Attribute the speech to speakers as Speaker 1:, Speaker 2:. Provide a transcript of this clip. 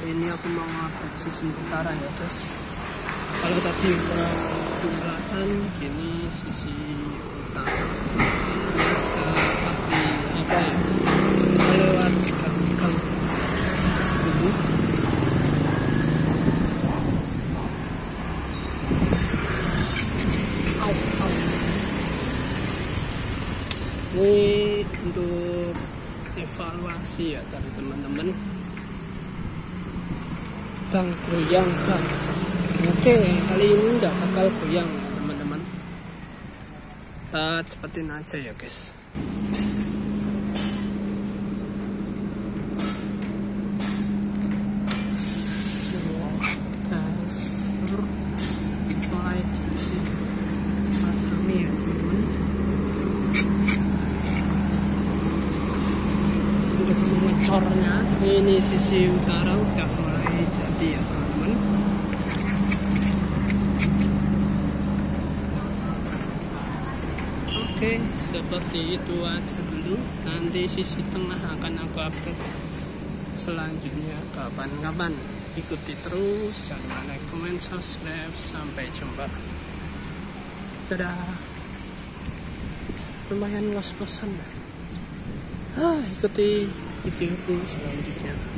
Speaker 1: ini aku mau ngupdate sisi utara ya guys. Kalau tadi di selatan, kini sisi utara. Ya, seperti apa ya? Kita lewat gang dulu. Ini untuk evaluasi ya dari teman-teman. Bang goyang bang. Oke, kali ini nggak bakal goyang ya teman-teman. Kita cepetin aja ya guys. Mulai dipasang ya teman-teman. Untuk mengecornya, ini sisi utara udah mulai jadi ya teman-teman. Oke, seperti itu aja dulu. Nanti sisi tengah akan aku update selanjutnya kapan-kapan. Ikuti terus, jangan like, comment, subscribe. Sampai jumpa. Dadah. Lumayan ngos-ngosan. Ikuti videoku selanjutnya.